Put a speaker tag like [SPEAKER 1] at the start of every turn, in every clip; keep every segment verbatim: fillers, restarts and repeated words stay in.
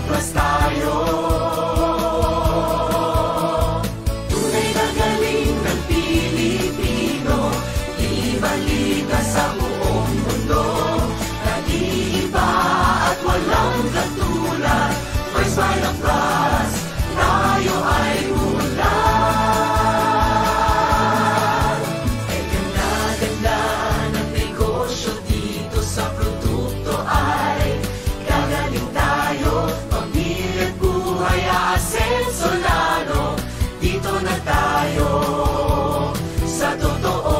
[SPEAKER 1] Plus tayo. Tunay na galing ng Pilipino, ibalita sa buong mundo. Nag-iiba at walang katulad. First Vital Plus, tayo ay ulan. Ay ganda-ganda ng negosyo dito sa produkto ay gagaling tayo. Pamilya at buhay aasenso lalo. Dito na tayo sa totoo.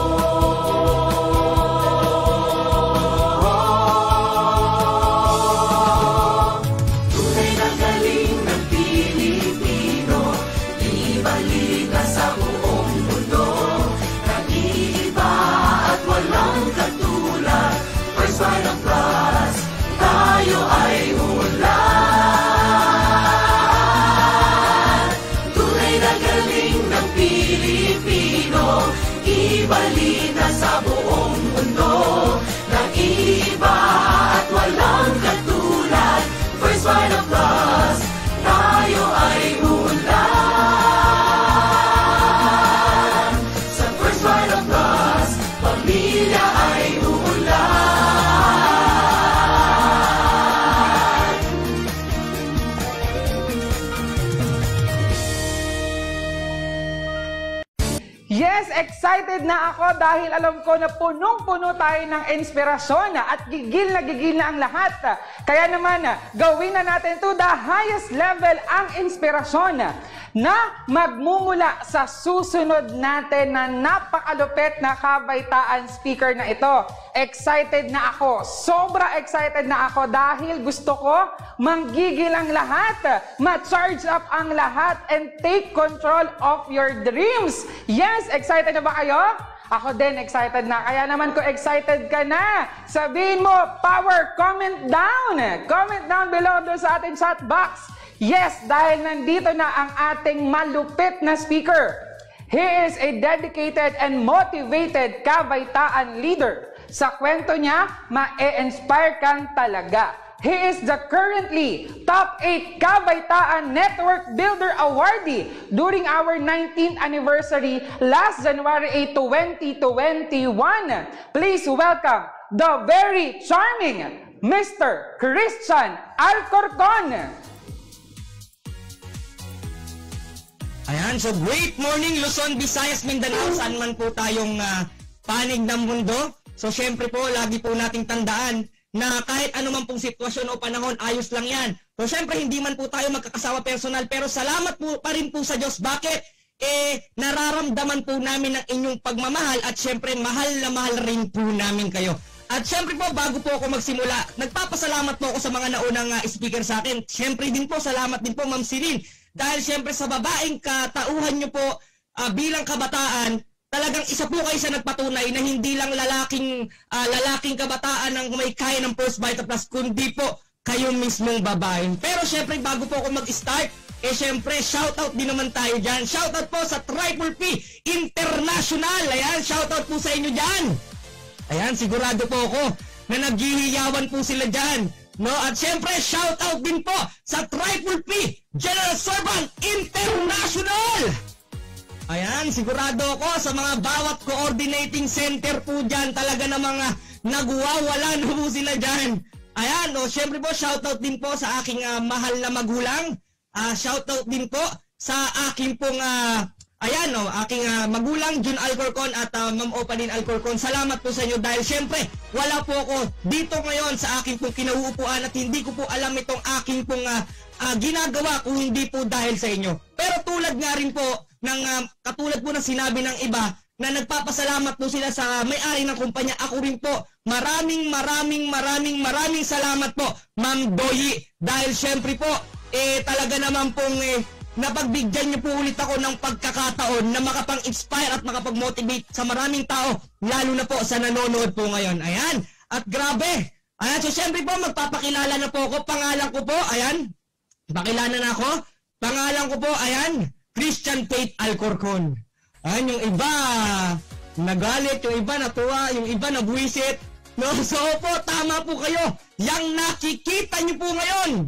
[SPEAKER 1] Tunay na galing ng Pilipino, ibalita sa buong mundo. Nag-iiba at walang katulad. First Vital Plus, tayo ay ulan. Tunay na galing ng Pilipino, ibalita sa buong mundo. Nag-iiba at walang katulad. First Vital Plus, tayo ay ulan. Sa First Vital Plus, pamilya ay ulan.
[SPEAKER 2] Yes, excited na ako dahil alam ko na punong-puno tayo ng inspirasyon at gigil na gigil na ang lahat. Kaya naman, gawin na natin to the highest level ang inspirasyon na magmumula sa susunod natin na napakalupit na kabaitaan speaker na ito. Excited na ako. Sobra excited na ako dahil gusto ko manggigil ang lahat, ma-charge up ang lahat, and take control of your dreams. Yes, excited na ba kayo? Ako din, excited na. Kaya naman ko excited ka na, sabihin mo, power, comment down. Comment down below doon sa ating chat box. Yes, dahil nandito na ang ating malupit na speaker. He is a dedicated and motivated kabaitaan leader. Sa kwento niya, ma-e-inspire kang talaga. He is the currently top eight Kabaitaan Network Builder Awardee during our nineteenth anniversary last January eighth, twenty twenty-one. Please welcome the very charming Mister Christian Alcorcon.
[SPEAKER 3] Ayan, so great morning Luzon, Visayas, Mindanao, saan man po tayong uh, panig ng mundo. So syempre po, lagi po nating tandaan na kahit ano man pong sitwasyon o panahon, ayos lang yan. So syempre, hindi man po tayo magkakasawa personal, pero salamat po pa rin po sa Diyos. Bakit? Eh, nararamdaman po namin ang inyong pagmamahal at syempre, mahal na mahal rin po namin kayo. At syempre po, bago po ako magsimula, nagpapasalamat po ako sa mga naunang uh, speaker sa akin. Syempre din po, salamat din po Ma'am Celine. Dahil syempre sa babaeng katauhan nyo po uh, bilang kabataan, talagang isa po kayo sa nagpatunay na hindi lang lalaking uh, lalaking kabataan ang may kaya ng First Vital Plus, kundi po kayo mismong babae. Pero syempre bago po ako mag-start, eh syempre shoutout din naman tayo dyan. Shoutout po sa Triple P International. Ayan, shoutout po sa inyo dyan. Ayan, sigurado po ako na naghihiyawan po sila dyan. No? At syempre shoutout din po sa Triple P General Servant International. Ayan, sigurado ako sa mga bawat coordinating center po dyan, talaga na mga nagwawala na po sila dyan. Ayan, o, syempre po, shoutout din po sa aking uh, mahal na magulang. Uh, shoutout din po sa aking pong, uh, ayan, o, aking uh, magulang, Jun Alcorcon at uh, Ma'am Opaline Alcorcon. Salamat po sa inyo dahil syempre, wala po ako dito ngayon sa aking pong kinauupuan at hindi ko po alam itong aking pong uh, uh, ginagawa kung hindi po dahil sa inyo. Pero tulad nga rin po, ng uh, katulad po ng sinabi ng iba na nagpapasalamat po sila sa may-ari ng kumpanya, ako rin po maraming maraming maraming maraming salamat po Ma'am Doyi, dahil syempre po eh talaga naman pong eh, napagbigyan niyo po ulit ako ng pagkakataon na makapang-inspire at makapag-motivate sa maraming tao, lalo na po sa nanonood po ngayon. Ayan, at grabe, ayan, so syempre po magpapakilala na po ako. Pangalan ko po, ayan, pakilala na ako, pangalan ko po, ayan, Christian Tate Alcorcon. Ayan, yung iba nagalit, yung iba natuwa, yung iba nabuwisit. No? So po, tama po kayo. Yang nakikita nyo po ngayon, ako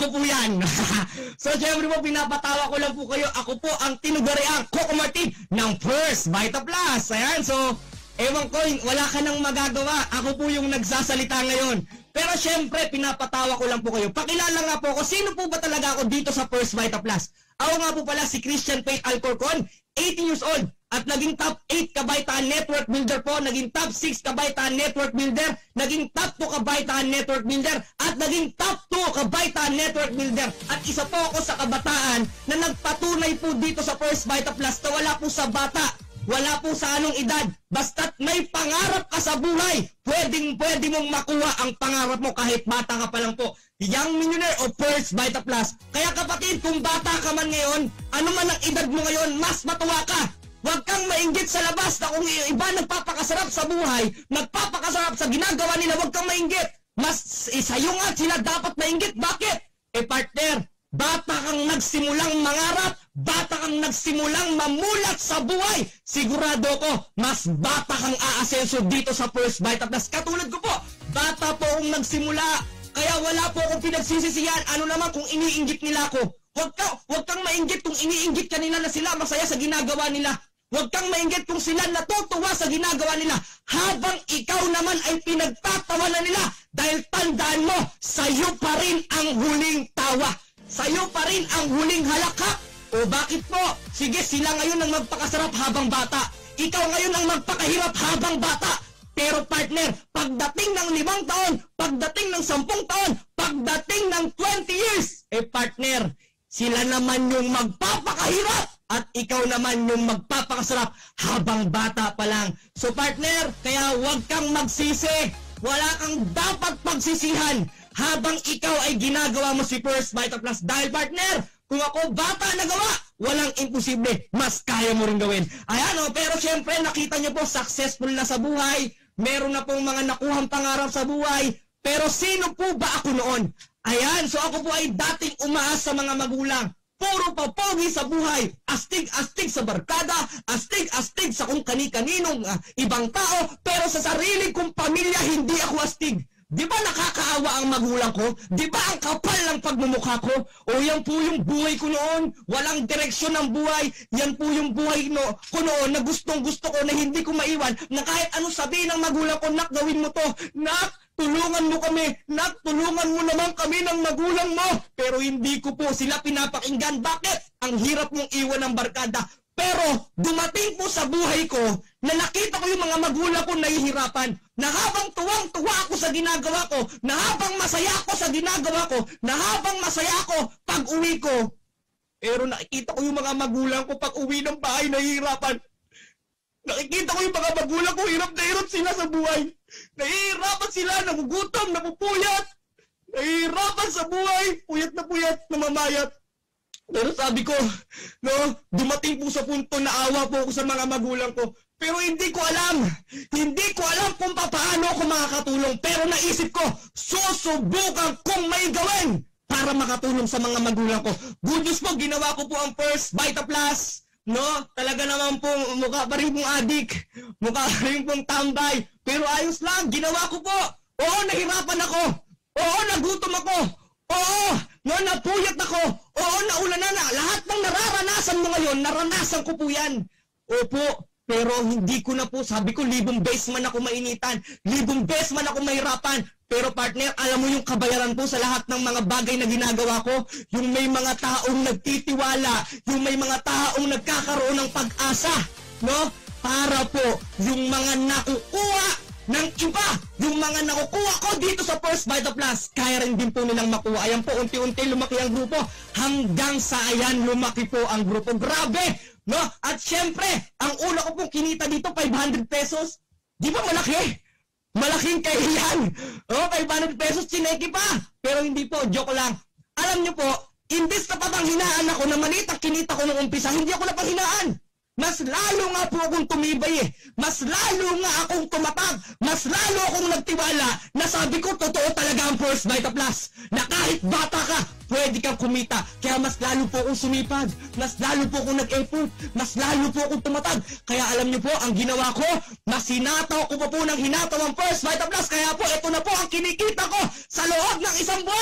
[SPEAKER 3] Ako po yan. So, syempre po, pinapatawa ko lang po kayo. Ako po ang tinugariang Coco Martin ng First Vita Plus. Ayan, so, ewan ko, wala ka nang magagawa. Ako po yung nagsasalita ngayon. Pero syempre, pinapatawa ko lang po kayo. Pakilala nga po ako, sino po ba talaga ako dito sa First Vita Plus? Ako nga po pala si Christian Faith Alcorcon, eighteen years old. At naging top eight kabaitaan network builder po, naging top six kabaitaan network builder, naging top two kabaitaan network builder, at naging top two kabaitaan network builder. At isa po ako sa kabataan na nagpatunay po dito sa First Vita Plus na wala po sa bata, wala po sa anong edad, basta't may pangarap ka sa buhay, pwedeng pwede mong makuha ang pangarap mo kahit bata ka pa lang po. Young Millionaire o First Vita Plus. Kaya kapatid, kung bata ka man ngayon, ano man ang edad mo ngayon, mas matuwa ka. Huwag kang mainggit sa labas na kung iba nagpapakasarap sa buhay, nagpapakasarap sa ginagawa nila, huwag kang mainggit. Mas isa yung nga sila dapat mainggit. Bakit? Eh partner, bata kang nagsimulang mangarap, bata kang nagsimulang mamulat sa buhay. Sigurado ko, mas bata kang aasenso dito sa First Vita Plus. Katulad ko po, bata po akong nagsimula, kaya wala po akong pinagsisisihan. Ano naman kung iniinggit nila ako? Huwag ka, huwag kang mainggit kung iniinggit ka nila na sila masaya sa ginagawa nila. Huwag kang mainggit kung sila natutuwa sa ginagawa nila habang ikaw naman ay pinagtatawanan nila dahil tandaan mo, sa'yo pa rin ang huling tawa. Sa'yo pa rin ang huling halakhak. O bakit po? Sige, sila ngayon ang magpakasarap habang bata. Ikaw ngayon ang magpakahirap habang bata. Pero partner, pagdating ng limang taon, pagdating ng sampung taon, pagdating ng twenty years, eh partner, sila naman yung magpapakahirap. At ikaw naman yung magpapakasarap habang bata pa lang. So partner, kaya huwag kang magsisi. Wala kang dapat pagsisihan habang ikaw ay ginagawa mo si First Vita Plus. Dahil partner, kung ako bata nagawa, walang imposible. Mas kaya mo rin gawin. Ayan o, pero syempre nakita nyo po, successful na sa buhay. Meron na pong mga nakuhang pangarap sa buhay. Pero sino po ba ako noon? Ayan, so ako po ay dating umaas sa mga magulang. Puro papogi sa buhay, astig-astig sa barkada, astig-astig sa kung kani-kaninong uh, ibang tao, pero sa sarili kong pamilya hindi ako astig. Di ba nakakaawa ang magulang ko? Di ba ang kapal ng pagmumukha ko? O yan po yung buhay ko noon, walang direksyon ng buhay. Yan po yung buhay no, ko noon na gustong gusto ko na hindi ko maiwan, na kahit ano sabihin ng magulang ko, nak, gawin mo to, nak, tulungan mo kami, nak, tulungan mo naman kami ng magulang mo. Pero hindi ko po sila pinapakinggan. Bakit? Ang hirap mong iwan ng barkada. Pero dumating po sa buhay ko na nakita ko yung mga magulang ko nahihirapan. Na habang tuwang-tuwa ako sa ginagawa ko, na habang masaya ako sa ginagawa ko, na habang masaya ako pag uwi ko. Pero nakikita ko yung mga magulang ko pag uwi ng bahay nahihirapan. Nakikita ko yung mga magulang ko, hirap na hirap sila sa buhay. Nahihirapan sila, nagugutom, napupuyat. Nahihirapan sa buhay, puyat na puyat, namamayat. Pero sabi ko, no, dumating po sa punto na awa po ako sa mga magulang ko. Pero hindi ko alam, hindi ko alam kung paano ako makakatulong. Pero naisip ko, susubukan kong may gawin para makatulong sa mga magulang ko. Good news po, ginawa ko po ang First Vita Plus. No, talaga naman po, mukha pa rin pong adik, mukha pa rin pong tambay. Pero ayos lang, ginawa ko po. Oo, nahirapan ako. Oo, nagutom ako. Oo, no, napuyat ako. Oo, naulanan na. Lahat ng nararanasan mo ngayon, naranasan ko po yan. Opo, pero hindi ko na po, sabi ko, libong beses man ako mainitan. Libong beses man ako mahirapan. Pero partner, alam mo yung kabayaran po sa lahat ng mga bagay na ginagawa ko? Yung may mga taong nagtitiwala, yung may mga taong nagkakaroon ng pag-asa, no? Para po yung mga nakukuha ng iba, yung mga nakukuha ko dito sa First Vita Plus, kaya rin din po nilang makuha. Ayan po, unti-unti lumaki ang grupo, hanggang sa ayan, lumaki po ang grupo. Grabe, no? At syempre, ang una ko pong kinita dito, five hundred pesos. Di ba malaki? Malaking kahiyan. Oh, five hundred pesos, chineki pa. Pero hindi po, joke lang. Alam nyo po, imbis na pabanghinaan ako na maliit ang kinita ko nung umpisa, hindi ako napanghinaan. Mas lalo nga po akong tumibay eh. Mas lalo nga akong tumatag. Mas lalo akong nagtiwala na sabi ko, totoo talaga ang First Vita Plus. Na kahit bata ka, pwede kang kumita. Kaya mas lalo po akong sumipag. Mas lalo po akong nag-effort. Mas lalo po akong tumatag. Kaya alam niyo po, ang ginawa ko, mas hinataw ko pa po ng hinataw ang First Vita Plus. Kaya po, ito na po ang kinikita ko sa loob ng isang buwan.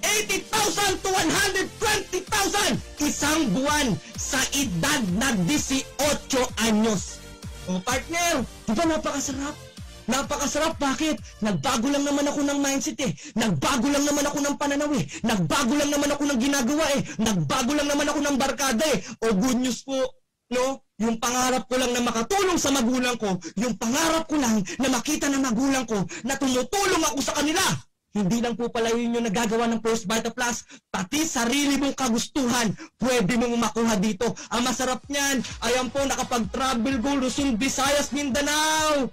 [SPEAKER 3] eighty thousand to one hundred twenty thousand isang buwan sa edad na eighteen anyos. O partner, di ba napakasarap? Napakasarap, bakit? Nagbago lang naman ako ng mindset eh. Nagbago lang naman ako ng pananaw eh. Nagbago lang naman ako ng ginagawa eh. Nagbago lang naman ako ng barkada eh. O good news po, no? Yung pangarap ko lang na makatulong sa magulang ko, yung pangarap ko lang na makita ng magulang ko na tumutulong ako sa kanila. Hindi lang po pala yun yung nagagawa ng First Vita Plus, pati sarili mong kagustuhan, pwede mong makuha dito. Ang masarap niyan, ayan po, nakapag-travel go, Luzon, Visayas, Mindanao.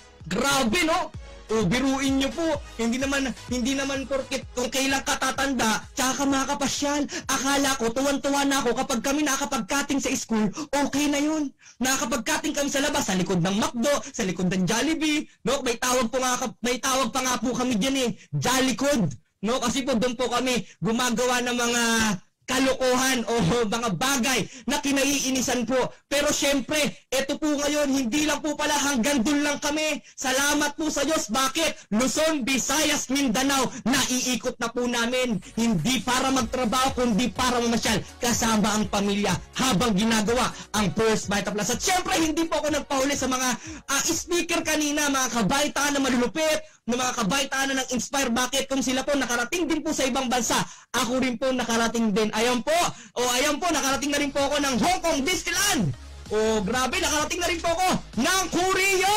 [SPEAKER 3] Grabe, no? O, biruin nyo po, hindi naman, hindi naman porket kung kailan katatanda, tsaka ka makakapasyal. Akala ko, tuwan-tuwa na ako kapag kami nakakapag-cutting sa school, okay na yun. Nakakapag-cutting kami sa labas, sa likod ng McDo, sa likod ng Jollibee, no? May tawag po nga, may tawag pa nga po kami dyan eh, Jollicod, no? Kasi po doon po kami gumagawa ng mga kalokohan o mga bagay na kinaiinisan po. Pero syempre, ito po ngayon, hindi lang po pala hanggang doon lang kami. Salamat po sa Diyos. Bakit? Luzon, Visayas, Mindanao, naiikot na po namin. Hindi para magtrabaho, kundi para mamasyal kasama ang pamilya habang ginagawa ang First Vita Plus. At syempre, hindi po ako nagpahuli sa mga uh, speaker kanina, mga kabaitaan na malulupit, ng mga kabaitaan na nag-inspire. Bakit? Kung sila po nakarating din po sa ibang bansa, ako rin po nakarating din. Ayan po, o ayan po, nakarating na rin po ako ng Hong Kong Disneyland. O grabe, nakarating na rin po ako ng Korea.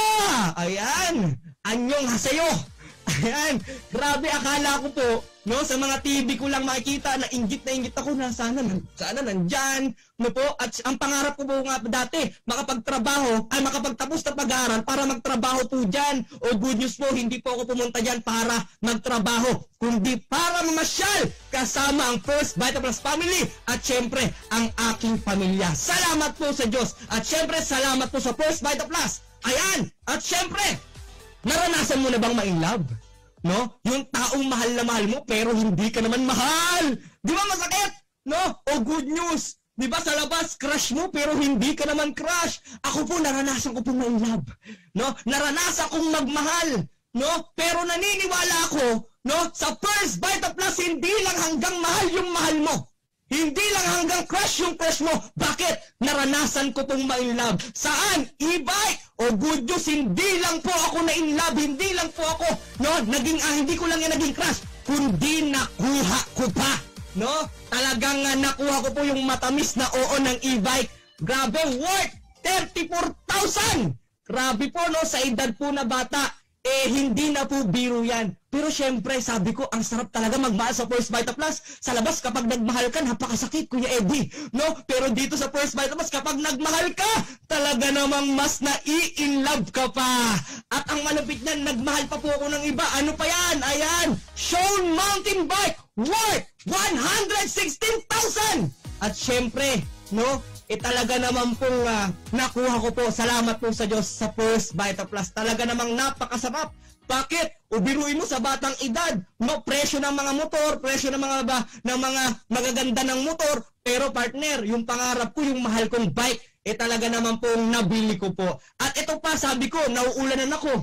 [SPEAKER 3] Ayan, anyong haseyo. Ayan, grabe, akala ko po, no, sa mga T V ko lang makikita na inggit na inggit ako na sana, sana nandyan, no po, at ang pangarap ko po nga dati, makapagtrabaho, ay makapagtapos na pag-aaral para magtrabaho po dyan. O good news po, hindi po ako pumunta dyan para magtrabaho, kundi para mamasyal kasama ang First Vita Plus family at syempre, ang aking pamilya. Salamat po sa Diyos at syempre, salamat po sa First Vita Plus. Ayan, at syempre, naranasan mo na bang ma-inlove? No? Yung taong mahal na mahal mo pero hindi ka naman mahal. Di ba masakit? No? O good news. Di ba sa labas crush mo pero hindi ka naman crush. Ako po naranasan ko po ma-inlove. No? Naranasan kong magmahal. No? Pero naniniwala ako, no, sa First Vita Plus hindi lang hanggang mahal yung mahal mo. Hindi lang hanggang crush yung crush mo. Bakit? Naranasan ko pong ma-inlove. Saan? E-bike! O good news, hindi lang po ako na-inlove. Hindi lang po ako, no? Naging, ah, hindi ko lang yung naging crush, kundi nakuha ko pa. No? Talagang uh, nakuha ko po yung matamis na oo ng e-bike. Grabe, worth thirty-four thousand! Grabe po, no? Sa edad po na bata, eh, hindi na po biro yan. Pero syempre, sabi ko, ang sarap talaga magmahal sa First Vita Plus. Sa labas, kapag nagmahal ka, napakasakit, Kuya Eddie. No? Pero dito sa First Vita Plus, kapag nagmahal ka, talaga namang mas na-i-in-love ka pa. At ang malapit niyan, nagmahal pa po ako ng iba. Ano pa yan? Ayan, Sean Mountain Bike, worth one hundred sixteen thousand! At syempre, no? Eh talaga naman pong uh, nakuha ko po, salamat po sa Diyos sa First Vita Plus. Talaga namang napakasarap. Bakit? Ubiruin mo sa batang edad, no, presyo ng mga motor, presyo ng mga ba, ng mga magaganda ng motor, pero partner, yung pangarap ko, yung mahal kong bike, eh talaga naman pong nabili ko po. At ito pa, sabi ko, nauulanan ako,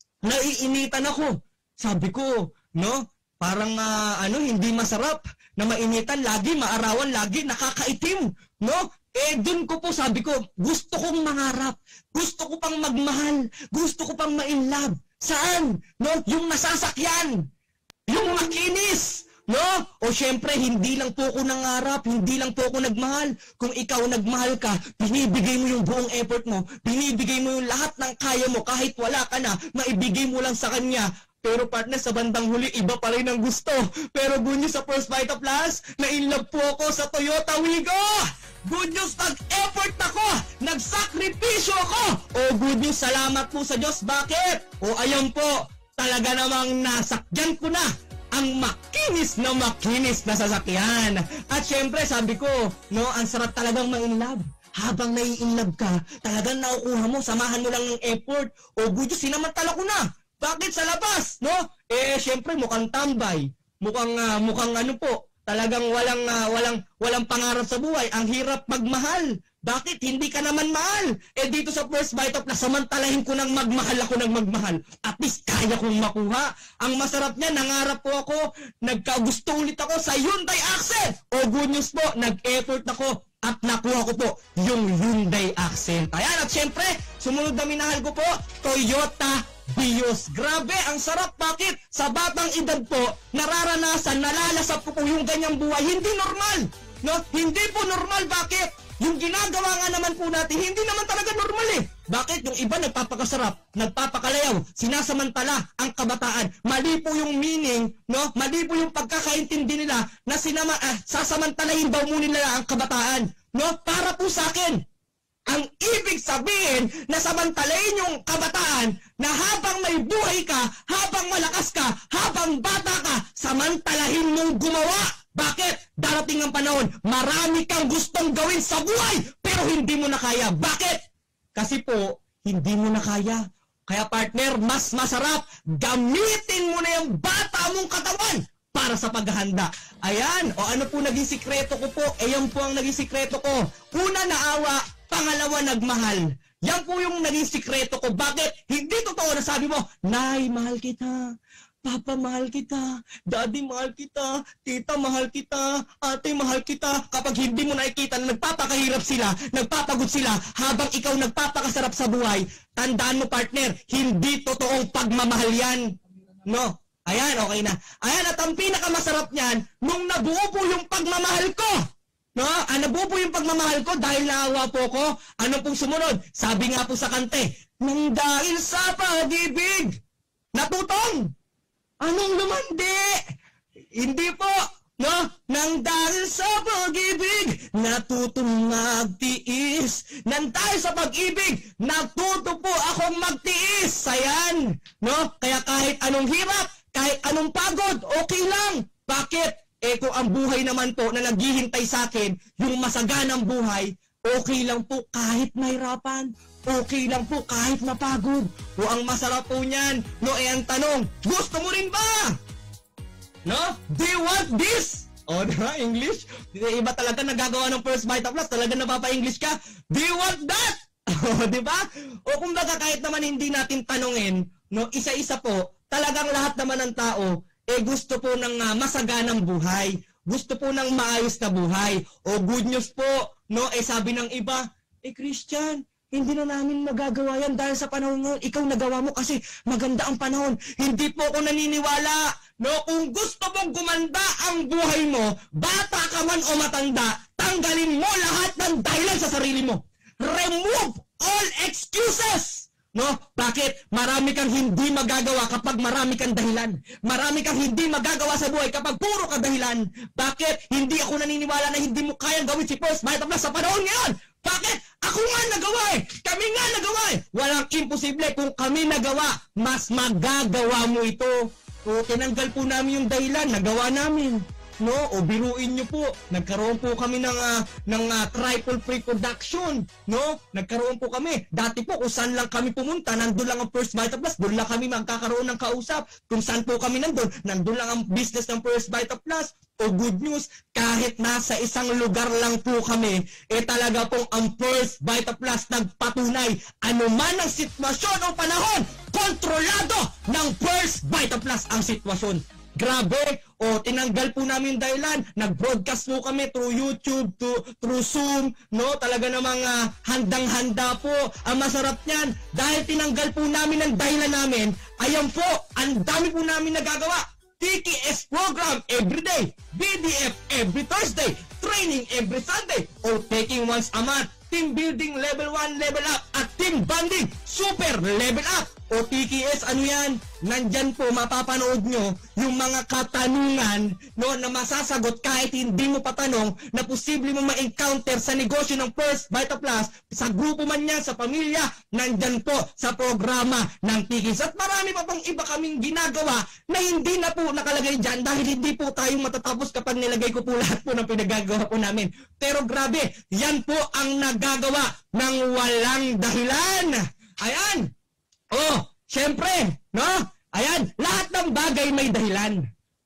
[SPEAKER 3] naiinitan ako. Sabi ko, no, parang uh, ano, hindi masarap na mainitan lagi, maarawan lagi, nakakaitim, no? Eh, dun ko po sabi ko, gusto kong mangarap, gusto ko pang magmahal, gusto ko pang ma-inlove. Saan? No? Yung nasasakyan, yung makinis, no? O syempre, hindi lang po ako nangarap, hindi lang po ako nagmahal. Kung ikaw nagmahal ka, binibigay mo yung buong effort mo, binibigay mo yung lahat ng kaya mo, kahit wala ka na, maibigay mo lang sa kanya. Pero partner, sa bandang huli, iba pa rin ang gusto. Pero good news sa First Vita Plus, na-inlove po ako sa Toyota Wigo! Good news, nag-effort ako! Nagsakripisyo ako! O good news, salamat po sa Diyos. Bakit? O ayan po, talaga namang nasakyan ko na ang makinis na makinis na sasakyan. At syempre, sabi ko, no, ang sarap talagang ma-inlove. Habang nai-inlove ka, talagang nakukuha mo, samahan mo lang ng effort. O good news, sinamantala ko na. Bakit sa labas, no? Eh, syempre, mukhang tambay. Mukhang, uh, mukhang ano po, talagang walang, uh, walang, walang pangarap sa buhay. Ang hirap magmahal, Bakit? Hindi ka naman mahal. Eh dito sa First Bite of Plus, samantalahin ko ng magmahal ako ng magmahal. At least kaya kong makuha. Ang masarap niya, nangarap po ako, nagkagusto ulit ako sa Hyundai Accent. O good news po, nag-effort ako at nakuha ko po yung Hyundai Accent. Ayan, at syempre, sumunod na minahal ko po, Toyota Vios. Grabe, ang sarap. Bakit? Sa batang edad po, nararanasan, nalalasap ko po yung ganyang buhay. Hindi normal. No? Hindi po normal. Bakit? Yung ginagawa nga naman po natin, hindi naman talaga normal eh. Bakit? Yung iba nagpapakasarap, nagpapakalayaw, sinasamantala ang kabataan. Mali po yung meaning, no? Mali po yung pagkakaintindi nila na sinama, ah, sasamantalahin daw muna nila ang kabataan. No? Para po sa akin, ang ibig sabihin na samantalahin yung kabataan na habang may buhay ka, habang malakas ka, habang bata ka, samantalahin mong gumawa. Bakit? Darating ang panahon, marami kang gustong gawin sa buhay, pero hindi mo na kaya. Bakit? Kasi po, hindi mo na kaya. Kaya partner, mas masarap, gamitin mo na yung bata mong katawan para sa paghahanda. Ayan, o ano po naging sikreto ko po? Ayan po ang naging sikreto ko. Una, naawa, pangalawa, nagmahal. Yan po yung naging sikreto ko. Bakit? Hindi totoo na sabi mo, Nay, mahal kita. Papa, mahal kita. Daddy, mahal kita. Tita, mahal kita. Ate, mahal kita. Kapag hindi mo nakikita na nagpapakahirap sila, nagpapagod sila, habang ikaw nagpapakasarap sa buhay, tandaan mo partner, hindi totoong pagmamahal yan. No? Ayan, okay na. Ayan, at ang pinakamasarap niyan, nung nabuo po yung pagmamahal ko. No? Ah, nabuo po yung pagmamahal ko dahil naawa po ko. Ano pong sumunod? Sabi nga po sa kante, nang dahil sa pag-ibig, natutong. Anong lumandi? Hindi po, no? Nang dahil sa pag-ibig, natutong magtiis. Nang dahil sa pag-ibig, natuto po akong magtiis. Ayan, no? Kaya kahit anong hirap, kahit anong pagod, okay lang. Bakit? Eh kung ang buhay naman po na naghihintay sa akin, yung masaganang buhay, okay lang po kahit mahirapan. Okay lang po kahit mapagod. O ang masarap po niyan, no, eh ang tanong, gusto mo rin ba? No? Do you want this? O, diba? English? Iba talaga nagagawa ng First Bite of Plus. Talaga napapa-English ka. Do you want that? O, diba? O kumbaga kahit naman hindi natin tanungin, no, isa-isa po, talagang lahat naman ng tao, eh gusto po ng uh, masaganang buhay. Gusto po ng maayos na buhay. O good news po, no, eh sabi ng iba, eh Christian, hindi na namin magagawa yan dahil sa panahon ngayon. Ikaw nagawa mo kasi maganda ang panahon. Hindi po ako naniniwala. No, kung gusto mong gumanda ang buhay mo, bata ka man o matanda, tanggalin mo lahat ng dahilan sa sarili mo. Remove all excuses. No? Bakit? Marami kang hindi magagawa kapag marami kang dahilan. Marami kang hindi magagawa sa buhay kapag puro ka dahilan. Bakit? Hindi ako naniniwala na hindi mo kayang gawin si First Bite of Plus sa panahon ngayon. Bakit? Ako nga nagawa eh. Kami nga nagawa eh. Walang imposible. Kung kami nagawa, mas magagawa mo ito. O tinanggal po namin yung dahilan. Nagawa namin. No? O biruin nyo po. Nagkaroon po kami ng, uh, ng uh, triple pre-production. No? Nagkaroon po kami. Dati po kung saan lang kami pumunta, nandun lang ang First Bite of Plus. Doon lang kami magkakaroon ng kausap. Kung saan po kami nandun, nandun lang ang business ng First Bite of Plus. O good news, kahit nasa isang lugar lang po kami, eh talaga pong ang First Bite of Plus nagpatunay anuman ang sitwasyon o panahon, kontrolado ng First Bite of Plus ang sitwasyon. Grabe! O tinanggal po namin dahilan, nag-broadcast po kami through YouTube, to, through Zoom, no? Talaga namang uh, handang-handa po. Ang masarap niyan, dahil tinanggal po namin ang dahilan namin, ayan po, ang dami po namin nagagawa. T K S program every day, B D F every Thursday, training every Sunday, o taking once a month, team building level one, level up, at team bonding, super level up. O T K S, ano yan? Nandyan po, mapapanood nyo yung mga katanungan, no, na masasagot kahit hindi mo patanong na posible mo ma-encounter sa negosyo ng First Bite of Plus, sa grupo man yan, sa pamilya, nandyan po sa programa ng T K S. At marami pa pang iba kaming ginagawa na hindi na po nakalagay dyan dahil hindi po tayong matatapos kapag nilagay ko po lahat po ng pinagagawa po namin. Pero grabe, yan po ang nagagawa ng walang dahilan. Ayan! Oh, syempre, no? Ayan, lahat ng bagay may dahilan.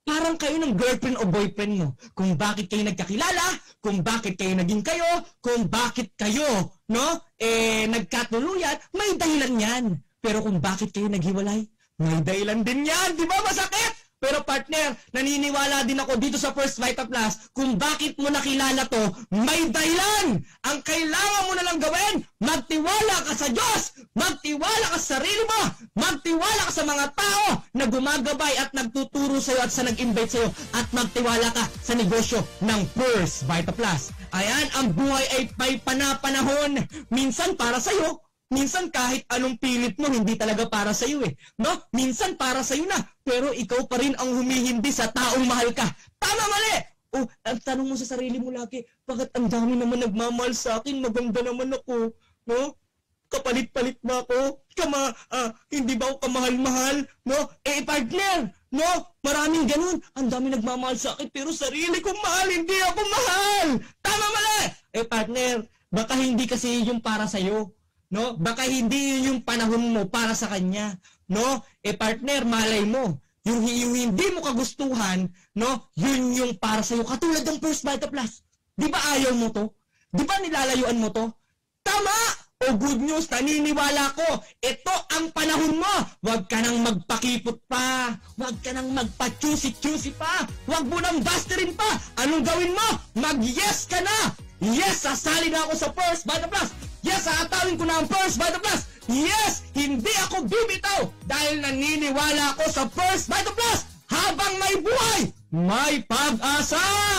[SPEAKER 3] Parang kayo ng girlfriend o boyfriend mo. Kung bakit kayo nagkakilala, kung bakit kayo naging kayo, kung bakit kayo, no, eh, nagkatuluyan, may dahilan yan. Pero kung bakit kayo naghiwalay, may dahilan din yan. Di ba masakit? Pero partner, naniniwala din ako dito sa First Vita Plus kung bakit mo nakilala to, may dahilan. Ang kailangan mo na lang gawin, magtiwala ka sa Diyos, magtiwala ka sa sarili mo, magtiwala ka sa mga tao na gumagabay at nagtuturo sa'yo at sa nag-invite sa'yo, at magtiwala ka sa negosyo ng First Vita Plus. Ayan, ang buhay ay may panapanahon. Minsan para sa'yo, minsan kahit anong pilit mo, hindi talaga para sa iyo eh. No? Minsan para sa iyo na, pero ikaw pa rin ang humihindi sa taong mahal ka. Tama, mali! O, ang tanong mo sa sarili mo lagi, bakit ang dami naman nagmamahal sa akin? Maganda naman ako. No? Kapalit-palit ba ako? Kama, ah, hindi ba ako kamahal-mahal? No? Eh, partner! No? Maraming ganun. Ang dami nagmamahal sa akin, pero sarili kong mahal, hindi ako mahal! Tama, mali! Eh, partner, baka hindi kasi yung para sa'yo. No? Baka hindi yun yung panahon mo para sa kanya. No? Eh partner, malay mo. Yung, yung hindi mo kagustuhan, no? Yun yung para sa'yo. Katulad ng First Vita Plus. Di ba ayaw mo to? Di ba nilalayuan mo to? Tama! O good news, naniniwala ko. Ito ang panahon mo. Huwag ka nang magpakipot pa. Huwag ka nang magpa-choosy-choosy pa. Huwag mo nang basterin pa. Anong gawin mo? Mag-yes ka na. Yes, sasali na ako sa First Vita Plus. Yes, aatawin ko na ang First Vita Plus. Yes, hindi ako bibitaw dahil naniniwala ako sa First Vita Plus. Habang may buhay, may pag-asa.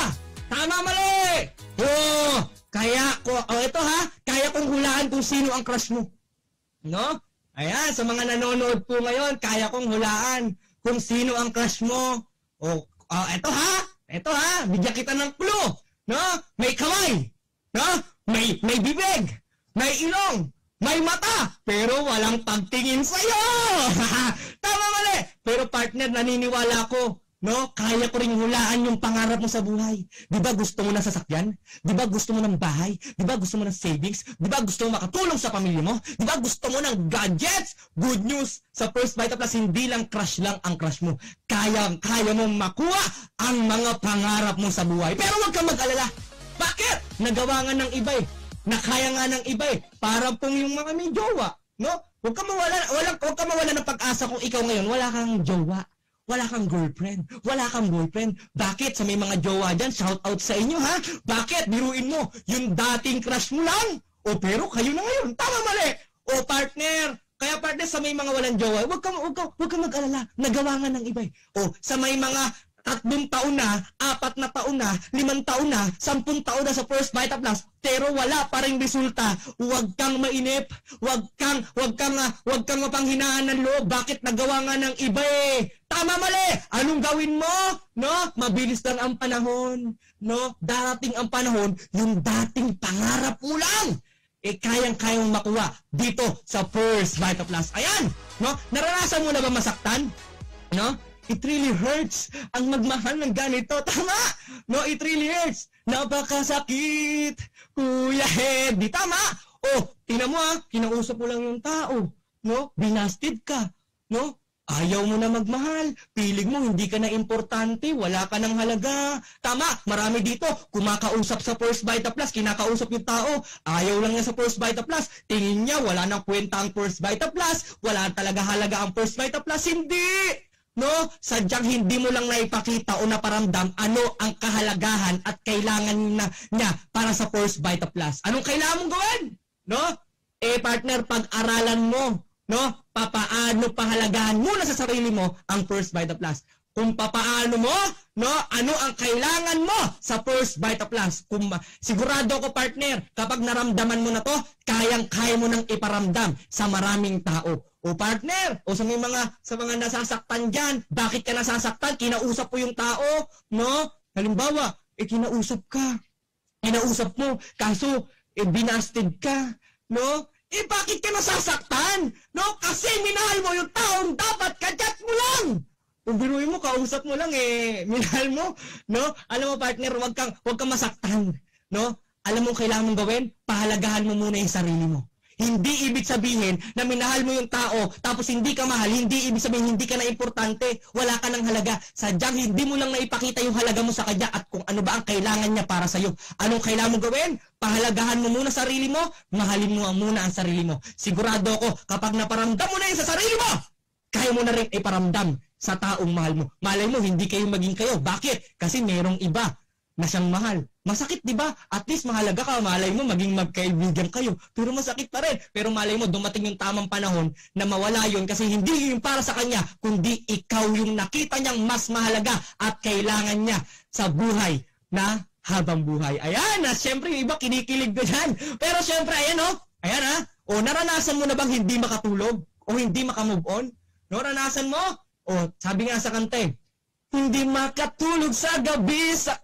[SPEAKER 3] Tama, mali. Oh, kaya ko, oh ito ha, kaya kong hulaan kung sino ang crush mo. No? Ayan, sa mga nanonood po ngayon, kaya kong hulaan kung sino ang crush mo. Oh, oh ito ha, ito ha, bigyan kita ng clue. No? May kamay. No? May, may bibig. May ilong, may mata, pero walang pagtingin sa'yo! Tama, mali! Pero partner, naniniwala ko, no? Kaya ko rin hulaan yung pangarap mo sa buhay. Di ba gusto mo ng sasakyan? Di ba gusto mo ng bahay? Di ba gusto mo ng savings? Di ba gusto mo makatulong sa pamilya mo? Di ba gusto mo ng gadgets? Good news! Sa First Vita Plus, hindi lang crush lang ang crush mo. Kaya, kaya mong makuha ang mga pangarap mo sa buhay. Pero huwag kang mag-alala. Bakit? Nagawa nga ng iba eh. Na kaya nga ng iba eh. Parang pong yung mga may jowa. No? Huwag ka mawala, walang, huwag ka mawala ng pag-asa kung ikaw ngayon wala kang jowa. Wala kang girlfriend. Wala kang boyfriend. Bakit? Sa may mga jowa dyan, shout out sa inyo ha? Bakit? Biruin mo. Yung dating crush mo lang. O pero kayo na ngayon. Tama, mali. O partner. Kaya partner, sa may mga walang jowa, huwag ka, huwag ka, huwag ka mag-alala. Nagawa nga ng iba eh. O sa may mga tatlong taon na, apat na taon na, limang taon na, sampung taon na sa First Vita Plus, pero wala pa ring resulta. Huwag kang mainip, huwag kang, huwag kang, uh, huwag kang mapanghinaan ng loob. Bakit nagawa nga ng iba eh? Tama, mali! Anong gawin mo? No? Mabilis lang ang panahon. No? Darating ang panahon, yung dating pangarap mo lang, eh kayang-kayang makuha dito sa First Vita Plus. Ayan! No? Naranasan mo na ba masaktan? No? It really hurts ang magmahal ng ganito. Tama! No, it really hurts. Napakasakit, Kuya Head. Di tama? Oh, tingnan mo ah, kinausap mo lang yung tao. No? Binasted ka. No? Ayaw mo na magmahal. Piling mo hindi ka na importante. Wala ka ng halaga. Tama, marami dito. Kumakausap sa First Vita Plus, kinakausap yung tao. Ayaw lang niya sa First Vita Plus. Tingin niya, wala nang kwenta ang First Vita Plus. Wala talaga halaga ang First Vita Plus. Hindi! No? Sadyang hindi mo lang naipakita o naparamdam ano ang kahalagahan at kailangan na niya para sa First Vita Plus. Anong kailangan mong gawin? No? Eh partner, pag-aralan mo, no? Papaano pahalagahan muna sa sarili mo ang First Vita Plus. Kung papaano mo, no? Ano ang kailangan mo sa First Vita Plus. Kung sigurado ko partner, kapag naramdaman mo na to, kayang-kaya mo nang iparamdam sa maraming tao. O partner, o sa may mga sa mga nasasaktan diyan, bakit ka nasasaktan? Kinausap mo yung tao, no? Halimbawa, eh kinausap ka. Kinausap mo, kaso eh binasted ka, no? Eh bakit ka nasasaktan? No? Kasi minahal mo yung taong dapat kachat mo lang. Kung biruin mo, kausap mo lang eh, minahal mo, no? Alam mo partner, wag kang wag kang masaktan, no? Alam mo kailangan mong gawin? Pahalagahan mo muna yung sarili mo. Hindi ibig sabihin na minahal mo yung tao, tapos hindi ka mahal, hindi ibig sabihin hindi ka na importante, wala ka ng halaga. Sadyang hindi mo lang naipakita yung halaga mo sa kanya at kung ano ba ang kailangan niya para sa'yo. Anong kailangan mo gawin? Pahalagahan mo muna sarili mo, mahalin mo muna ang sarili mo. Sigurado ako, kapag naparamdam mo na yun sa sarili mo, kaya mo na rin iparamdam sa taong mahal mo. Malay mo, hindi kayo maging kayo. Bakit? Kasi merong iba na siyang mahal. Masakit, di ba? At least mahalaga ka, malay mo maging magkaibigan kayo. Pero masakit pa rin. Pero malay mo, dumating yung tamang panahon na mawala yun kasi hindi yung para sa kanya, kundi ikaw yung nakita niyang mas mahalaga at kailangan niya sa buhay na habang buhay. Ayan, na siyempre yung iba kinikilig na dyan. Pero siyempre, ayan o, ayan ha, o naranasan mo na bang hindi makatulog? O hindi makamove on? No, naranasan mo? O, sabi nga sa kanta, hindi makatulog sa gabi sa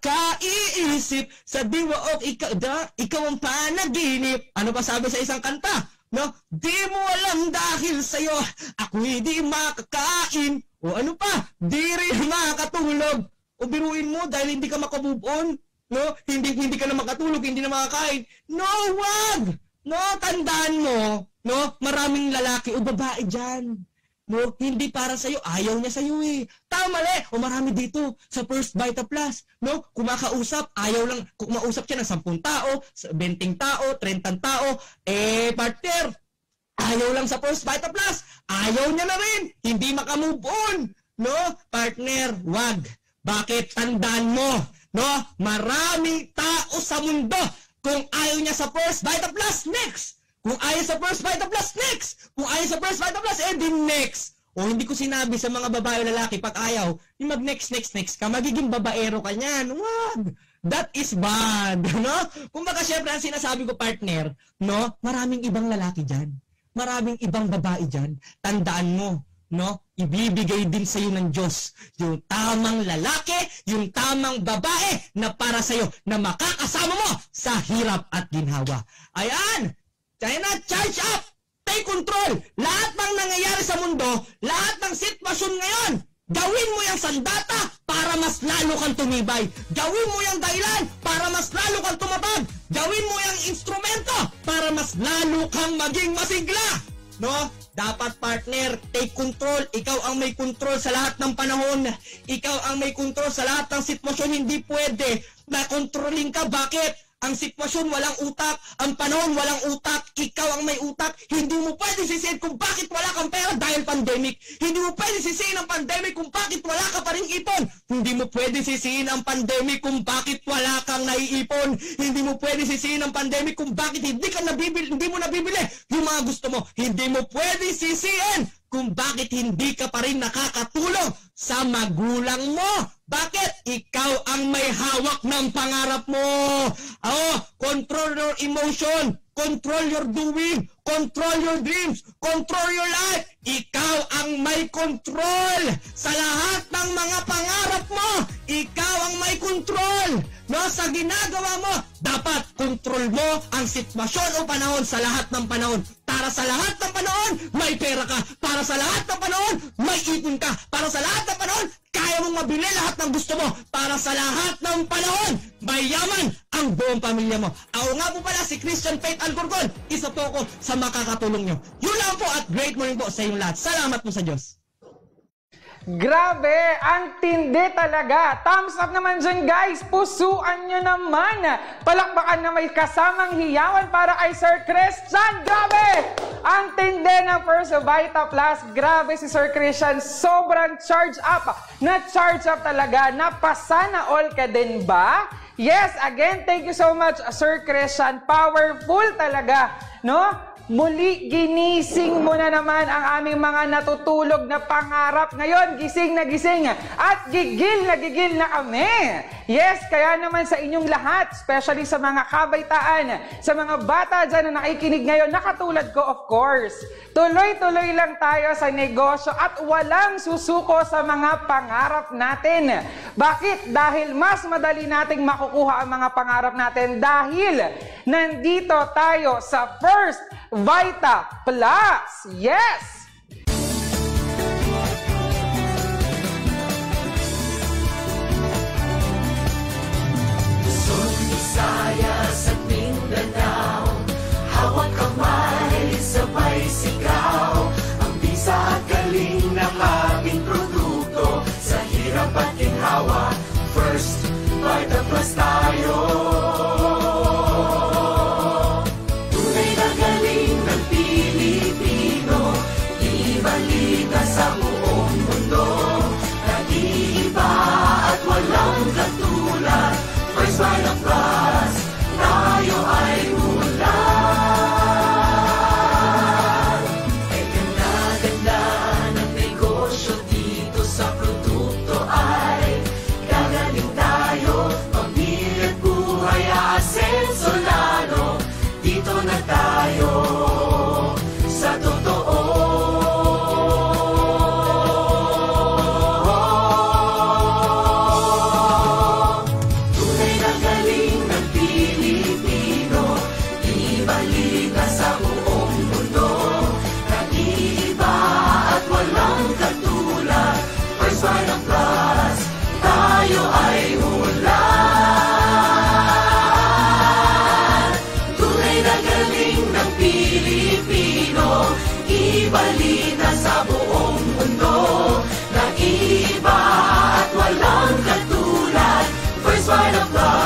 [SPEAKER 3] kaiisip sa diwa o ikaw, da, ikaw ang panaginip. Ano pa sabi sa isang kanta? No? Di mo alam dahil sa'yo ako'y di makakain. O ano pa? Di rin makatulog. O biruin mo dahil hindi ka makamove on. No? Hindi, hindi ka na makatulog, hindi na makakain. No, wag! No, tandaan mo, no? Maraming lalaki o babae dyan. No, hindi para sa'yo. Ayaw niya sa'yo eh. Tama mali. O marami dito sa First Vita Plus. No, kumakausap. Ayaw lang. Kumausap siya ng sampung tao, benting tao, trentang tao. Eh, partner, ayaw lang sa First Vita Plus. Ayaw niya na rin. Hindi makamove on. No, partner, wag. Bakit? Tandaan mo. No, maraming tao sa mundo. Kung ayaw niya sa First Vita Plus, next. Kung ayaw sa First Vita Plus, next! Kung ayaw sa First Vita Plus, eh, di next! O hindi ko sinabi sa mga babae o lalaki, pag ayaw, yung mag-next, next, next ka, magiging babaero ka niyan. Wag! That is bad, no? Kung baka syempre ang sinasabi ko, partner, no? Maraming ibang lalaki dyan. Maraming ibang babae dyan. Tandaan mo, no? Ibibigay din sa'yo ng Diyos yung tamang lalaki, yung tamang babae na para sa'yo, na makakasama mo sa hirap at ginhawa. Ayan! Kaya na, charge up! Take control! Lahat ng nangyayari sa mundo, lahat ng sitwasyon ngayon, gawin mo yung sandata para mas lalo kang tumibay. Gawin mo yung dahilan para mas lalo kang tumapag. Gawin mo yung instrumento para mas lalo kang maging masigla. No? Dapat, partner, take control. Ikaw ang may control sa lahat ng panahon. Ikaw ang may control sa lahat ng sitwasyon. Hindi pwede na kontrolin ka. Bakit? Ang sitwasyon walang utak, ang panahon walang utak, ikaw ang may utak. Hindi mo pwede sisihin kung bakit wala kang pera dahil pandemic. Hindi mo pwede sisihin ang pandemic kung bakit wala ka pa ring ipon. Hindi mo pwede sisihin ang pandemic kung bakit wala kang naiipon. Hindi mo pwede sisihin ang pandemic kung bakit hindi ka nabibili, hindi mo nabibili yung mga gusto mo. Hindi mo pwede sisihin kung bakit hindi ka pa rin nakakatulong sa magulang mo. Bakit? Ikaw ang may hawak ng pangarap mo. Oh, control your emotion, control your doing, control your dreams, control your life. Ikaw ang may control sa lahat ng mga pangarap mo. Ikaw ang may control. No, sa ginagawa mo, dapat control mo ang sitwasyon o panahon sa lahat ng panahon. Para sa lahat ng panahon, may pera ka. Para sa lahat ng panahon, may ipon ka. Para sa lahat ng panahon, kaya mong mabili lahat ng gusto mo. Para sa lahat ng panahon, may yaman ang buong pamilya mo. Ako nga po pala si Christian Faith Alcorcon. Isa po ako sa makakatulong nyo. Yun lang po at great morning po sa inyong lahat. Salamat po sa Diyos.
[SPEAKER 2] Grabe! Ang tindi talaga! Thumbs up naman dyan, guys! Pusuan nyo naman! Palakpakan na may kasamang hiyawan para kay Sir Christian! Grabe! Ang tindi ng First Vita Plus. Grabe si Sir Christian. Sobrang charge up. Na-charge up talaga. Napasana all ka din ba? Yes, again, thank you so much, Sir Christian. Powerful talaga, no? Muli, ginising mo na naman ang aming mga natutulog na pangarap. Ngayon, gising na gising at gigil na gigil na kami. Yes, kaya naman sa inyong lahat, especially sa mga kabaitaan, sa mga bata dyan na nakikinig ngayon, nakatulad ko, of course. Tuloy-tuloy lang tayo sa negosyo at walang susuko sa mga pangarap natin. Bakit? Dahil mas madali nating makukuha ang mga pangarap natin dahil nandito tayo sa First Vita Plus. Yes!
[SPEAKER 1] Luzon, Visayas at Mindanao, hawak kamay negosyo dito sa produkto ay gagaling tayo. Pamilya at buhay aasenso lalo. Dito na tayo sa totoo. Tunay na galing ng Pilipino, ibalita sa buong mundo. Nag-iiba at walang katulad. First one of class, tayo ay ulan. Tunay na galing ng Pilipino, ibalita sa buong mundo. Nag-iiba at walang katulad. First one of class.